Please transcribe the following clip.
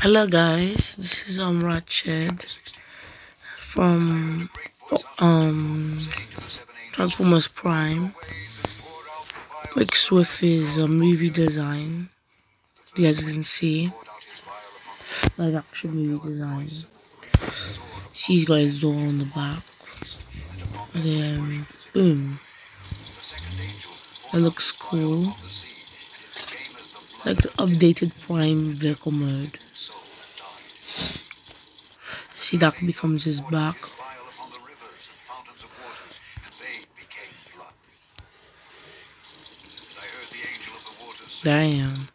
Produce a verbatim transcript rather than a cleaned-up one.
Hello guys, this is um Ratched from um Transformers Prime. Rick Swift is a movie design. You guys can see live action movie design. She's got his door on the back. And then boom. That looks cool. Like the updated Prime vehicle mode. See, that becomes his back. Damn.